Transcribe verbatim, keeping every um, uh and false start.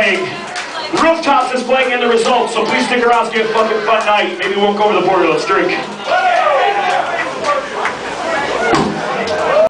playing. Rooftops is playing in the results, so please stick around. It's gonna be a fucking fun night. Maybe we won't go over the border. Let's drink.